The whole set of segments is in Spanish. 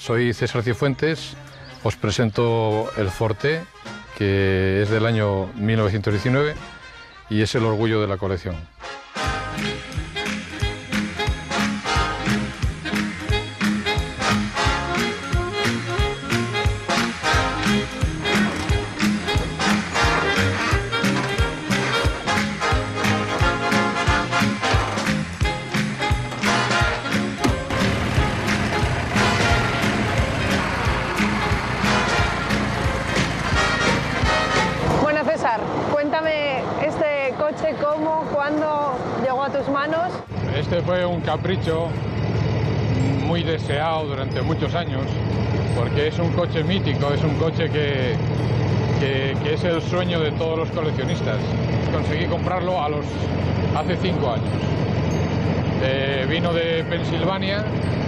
soy César Cifuentes, os presento el Forte, que es del año 1919 y es el orgullo de la colección. Cuéntame este coche, cómo, cuándo llegó a tus manos. Este fue un capricho muy deseado durante muchos años, porque es un coche mítico, es un coche que es el sueño de todos los coleccionistas. Conseguí comprarlo hace 5 años. Vino de Pensilvania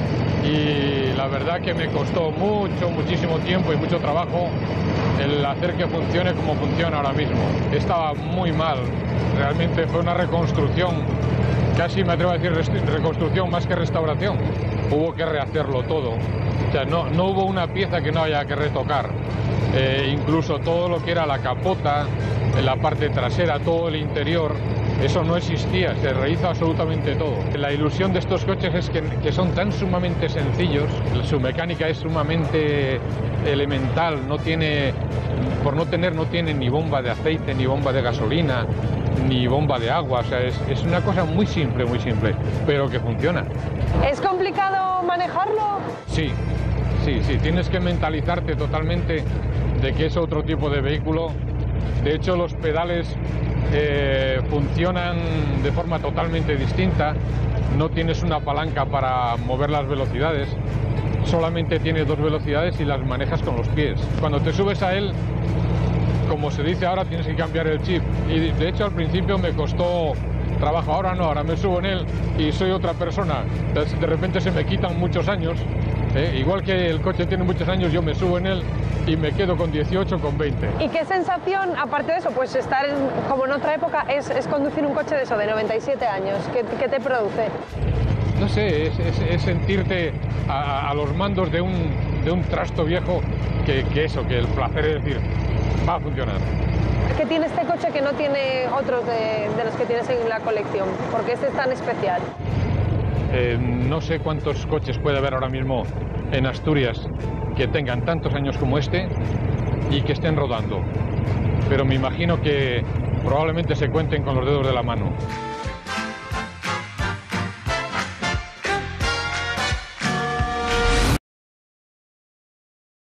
y la verdad que me costó muchísimo tiempo y mucho trabajo el hacer que funcione como funciona ahora mismo. Estaba muy mal, realmente fue una reconstrucción, casi me atrevo a decir reconstrucción más que restauración. Hubo que rehacerlo todo, o sea, no hubo una pieza que no haya que retocar. Incluso todo lo que era la capota, la parte trasera, todo el interior, eso no existía, se rehizo absolutamente todo. La ilusión de estos coches es que son tan sumamente sencillos, su mecánica es sumamente elemental, no tiene ni bomba de aceite, ni bomba de gasolina, ni bomba de agua, o sea, es una cosa muy simple, pero que funciona. ¿Es complicado manejarlo? Sí, tienes que mentalizarte totalmente de que es otro tipo de vehículo. De hecho, los pedales funcionan de forma totalmente distinta, no tienes una palanca para mover las velocidades, solamente tiene 2 velocidades y las manejas con los pies. Cuando te subes a él, como se dice ahora, tienes que cambiar el chip y de hecho al principio me costó trabajo, ahora no, ahora me subo en él y soy otra persona. Entonces, de repente se me quitan muchos años, igual que el coche tiene muchos años, yo me subo en él y me quedo con 18, con 20. ¿Y qué sensación, aparte de eso, pues estar como en otra época, es conducir un coche de eso, de 97 años? ¿Qué te produce? No sé, es sentirte a los mandos de un trasto viejo que el placer es decir, va a funcionar. ¿Qué tiene este coche que no tiene otros de los que tienes en la colección? ¿Por qué este es tan especial? No sé cuántos coches puede haber ahora mismo en Asturias que tengan tantos años como este y que estén rodando, pero me imagino que probablemente se cuenten con los dedos de la mano.